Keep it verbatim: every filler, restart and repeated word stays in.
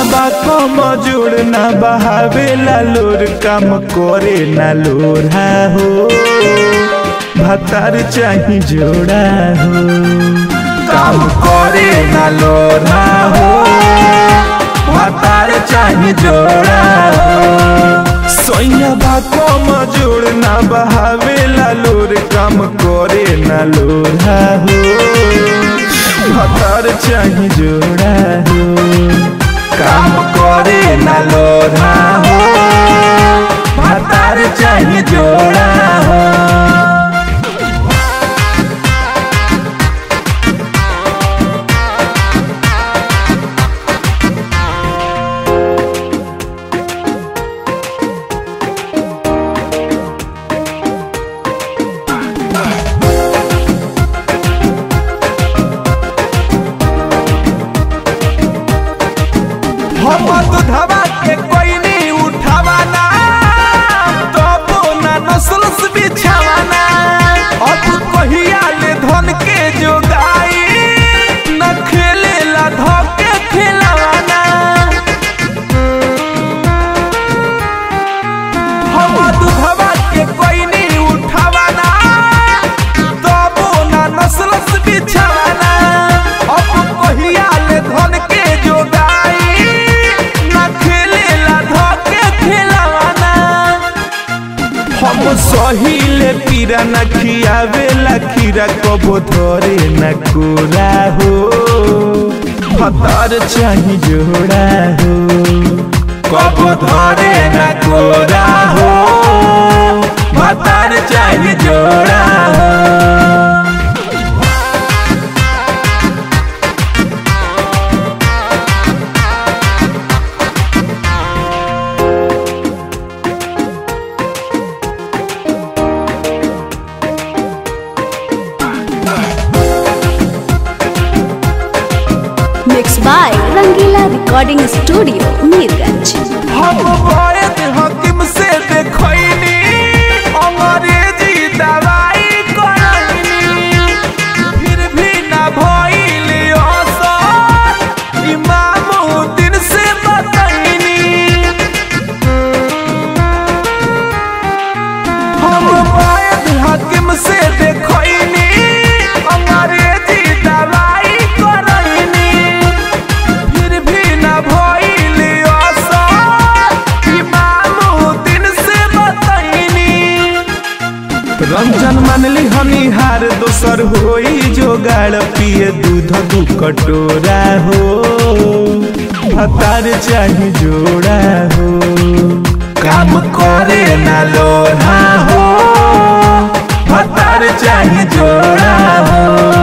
बाको मजूर ना बहावे लालोर काम करे ना लोरा हो भतार चाही जोड़ा हो काम करे ना लोरा हो भतार चाही जोड़ा हो सोया बाको मजूर ना बहावे लालोर काम करे ना लोरा हो भतार चाही जोड़ा हो काम करे ना लोरा हो भतार चाही जोड़ा हो हम दूधवा के कोई नहीं उठावाना तो बोना नस्ल से बिछावाना अब कहिया ले धन के जोगाई न खेले ला धोके खिलावाना हम दूधवा के कोई नहीं उठावाना तो बोना नस्ल से बिछावाना अब कहिया ले धन के जोगाई हम सहिले पीरा न खियावेला खीरा कबो धरे न कोरा हो भतार चाही जोड़ा हो कबो धरे न कोरा हो भतार चाही जोड़ा हो Mixed by Rangeela recording studio Mirganj. हम वैद हकीम से देखैनी अंग्रेजी दवाई करैनी फिर भी ना भइल असर इमामुद्दीन से बतैनी हम वैद हकीम से देखैनी अंग्रेजी दवाई करैनी रंजन मानली हनिहार दोसर होई जोगाड़ पिए दूध दू कटोरा हो भतार चाही जोड़ा हो काम करे ना लोरा हो भतार चाही जोड़ा हो।